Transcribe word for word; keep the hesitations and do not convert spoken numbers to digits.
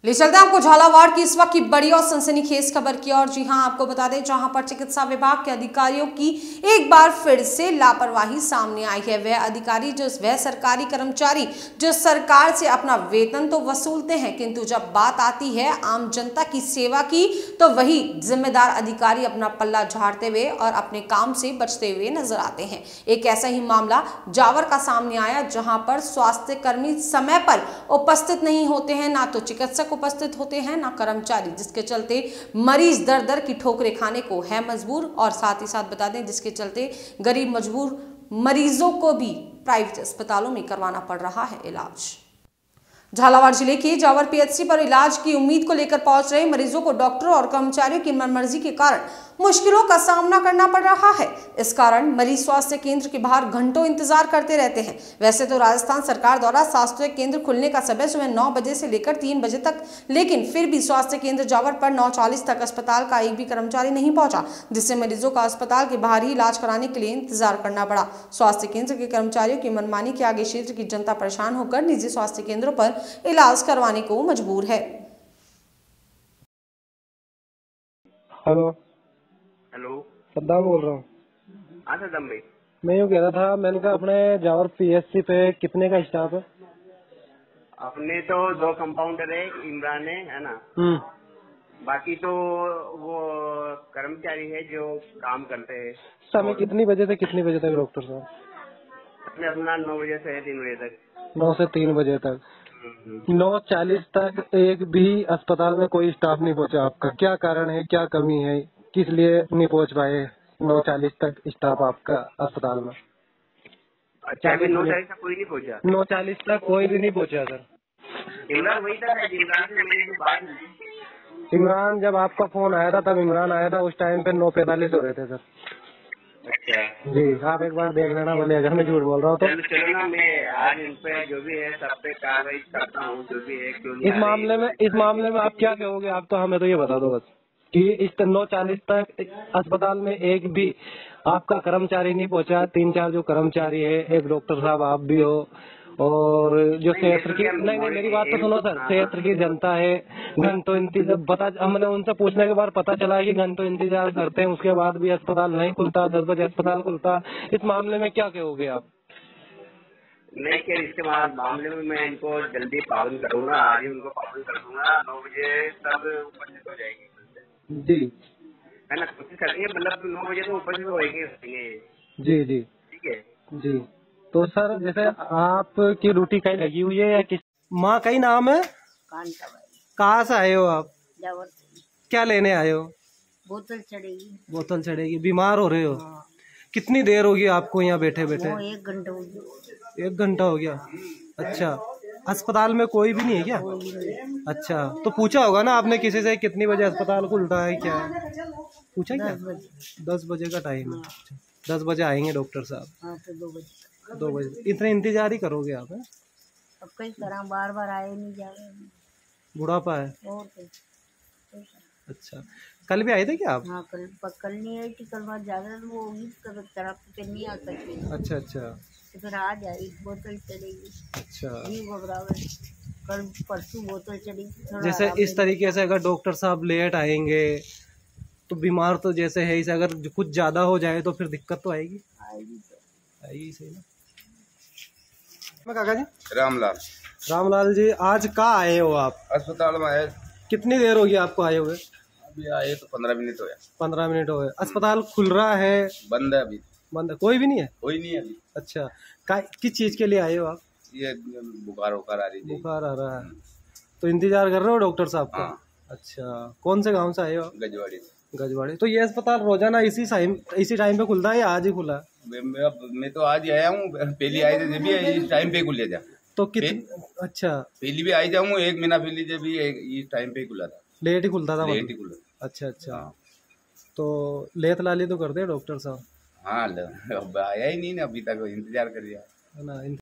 ले चलते हैं आपको झालावाड़ की इस वक्त की बड़ी और सनसनीखेज खबर की। और जी हां, आपको बता दें, जहां पर चिकित्सा विभाग के अधिकारियों की एक बार फिर से लापरवाही सामने आई है। वह अधिकारी जो वह सरकारी कर्मचारी जो सरकार से अपना वेतन तो वसूलते हैं, किंतु जब बात आती है आम जनता की सेवा की तो वही जिम्मेदार अधिकारी अपना पल्ला झाड़ते हुए और अपने काम से बचते हुए नजर आते हैं। एक ऐसा ही मामला जावर का सामने आया, जहां पर स्वास्थ्य कर्मी समय पर उपस्थित नहीं होते हैं, ना तो चिकित्सक उपस्थित होते हैं ना कर्मचारी, जिसके चलते मरीज दर दर की ठोकरें खाने को है मजबूर। और साथ ही साथ बता दें, जिसके चलते गरीब मजबूर मरीजों को भी प्राइवेट अस्पतालों में करवाना पड़ रहा है इलाज। झालावाड़ जिले के जावर पीएचसी पर इलाज की उम्मीद को लेकर पहुंच रहे मरीजों को डॉक्टरों और कर्मचारियों की मनमर्जी के कारण मुश्किलों का सामना करना पड़ रहा है। इस कारण मरीज स्वास्थ्य केंद्र के बाहर घंटों इंतजार करते रहते हैं। वैसे तो राजस्थान सरकार द्वारा स्वास्थ्य केंद्र खुलने का समय सुबह नौ बजे से लेकर तीन बजे तक, लेकिन फिर भी स्वास्थ्य केंद्र जावर पर नौ चालीस तक अस्पताल का एक भी कर्मचारी नहीं पहुंचा, जिससे मरीजों का अस्पताल के बाहर ही इलाज कराने के लिए इंतजार करना पड़ा। स्वास्थ्य केंद्र के कर्मचारियों की मनमानी के आगे क्षेत्र की जनता परेशान होकर निजी स्वास्थ्य केंद्रों पर इलाज करवाने को मजबूर है। हेलो हेलो, सद्दाम बोल रहा हूँ। हाँ सद्दाम भाई, मैं यूँ कह रहा था, मैंने कहा अपने जावर पीएचसी पे कितने का स्टाफ है? अपने तो दो कंपाउंडर है, इमरान है है ना। हम्म। बाकी तो वो कर्मचारी है जो काम करते हैं। समय कितनी बजे से कितनी बजे तक डॉक्टर साहब? अपने अपना नौ बजे से तीन बजे तक। नौ से तीन बजे तक। नौ चालीस तक एक भी अस्पताल में कोई स्टाफ नहीं पहुंचा आपका, क्या कारण है, क्या कमी है, किस लिए नहीं पहुंच पाए नौ चालीस तक स्टाफ आपका अस्पताल में? अच्छा, अभी नौ चालीस तक कोई नहीं पहुंचा? नौ चालीस तक कोई भी नहीं पहुंचा सर। इमरान वही था, इमरान से मेरी जो बात हुई। इमरान, जब आपका फोन आया था तब इमरान आया था, उस टाइम पे नौ पैंतालीस हो रहे थे सर। अच्छा जी, आप एक बार देख लेना, बोले अगर मैं झूठ बोल रहा हूँ तो। चलो ना, मैं आज इन पे जो भी है सब पे कार्रवाई करता हूँ, जो भी है। क्यों इस मामले में इस मामले में आप क्या कहोगे? आप तो हमें तो ये बता दो बस कि इस नौ चालीस तक अस्पताल में एक भी आपका कर्मचारी नहीं पहुंचा। तीन चार जो कर्मचारी है, एक डॉक्टर साहब आप भी हो, और जो क्षेत्र की नहीं नहीं मेरी बात तो सुनो सर, क्षेत्र की जनता है, घंटों इंतजार पता, हमने उनसे पूछने के बाद पता चला कि घंटों इंतजार करते हैं, उसके बाद भी अस्पताल नहीं खुलता, दस बजे अस्पताल खुलता। इस मामले में क्या कहोगे आप? नहीं क्या, इसके बाद मामले में मैं इनको जल्दी पालन करूंगा, आज ही उनको पालन कर दूंगा। नौ बजे सब उपस्थित हो जाएंगे जी, है ना। कोशिश करेंगे, मतलब नौ बजे तो उपस्थित होएंगे। जी जी ठीक है जी। तो सर, जैसे आपकी ड्यूटी कहीं लगी हुई है या किस माँ का ही नाम है? कहाँ से आए हो आप? जावर। क्या लेने आए हो? बोतल चढ़ेगी। बोतल चढ़ेगी। बीमार हो रहे हो? हाँ। कितनी देर होगी आपको यहाँ बैठे बैठे? वो एक घंटा हो गया। एक घंटा हो गया। अच्छा, अस्पताल में कोई भी नहीं है क्या? कोई नहीं। अच्छा, तो पूछा होगा ना आपने किसी से कितनी बजे अस्पताल खुलता है, क्या है? पूछा क्या? दस बजे। दस बजे का टाइम है। दस बजे आएंगे डॉक्टर साहब? हाँ, तो दो बजे। दो बजे। इतने इंतजार ही करोगे आप? है अब कई तरह बार बार आए नहीं जा रहे। बुढ़ापा है? और कई। अच्छा, कल भी आए थे क्या आप? हाँ, कल कल नहीं आई थी, कल बात ज्यादा वो होगी, कल तरफ पे नहीं आ सकती। अच्छा अच्छा। तो फिर आज आई, बोतल चढ़ेगी। अच्छा, नहीं घबरावे, कल परसों बोतल चढ़ेगी। जैसे इस तरीके से अगर डॉक्टर साहब लेट आएंगे तो बीमार तो जैसे है, इसे अगर कुछ ज्यादा हो जाए तो फिर दिक्कत तो आएगी आएगी तो आएगी सही ना। काका जी, रामलाल रामलाल जी, आज कहाँ आए हो आप? अस्पताल में आए। कितनी देर होगी आपको आए हुए? अभी आए तो पंद्रह मिनट हो गया। पंद्रह मिनट हो गए। अस्पताल खुल रहा है? बंद है अभी। बंद है? कोई भी नहीं है? कोई नहीं है अभी। अच्छा, का किस चीज के लिए आए हो आप? ये बुखार वुखार आ रही थी। बुखार आ रहा है तो इंतजार कर रहे हो डॉक्टर साहब का? हाँ। अच्छा, कौन से गांव से आए हो? गजवाड़ी से। गजवाड़ी। तो ये अस्पताल रोजाना इसी टाइम इसी टाइम पे खुलता है या आज ही खुला है? मैं, मैं, मैं तो आज ही आया हूँ, पहली आई थी जब भी इस टाइम पे खुल जा। तो कित अच्छा, पहली भी आई जाऊँ, एक महीना पहले जब भी इस टाइम पे खुला था। लेट ही खुलता था? लेट ही खुला। अच्छा अच्छा। तो लेत लाली तो करते हैं डॉक्टर साहब? हाँ, अब आया ही नहीं ना अभी तक, इंतजार कर रहा है ना।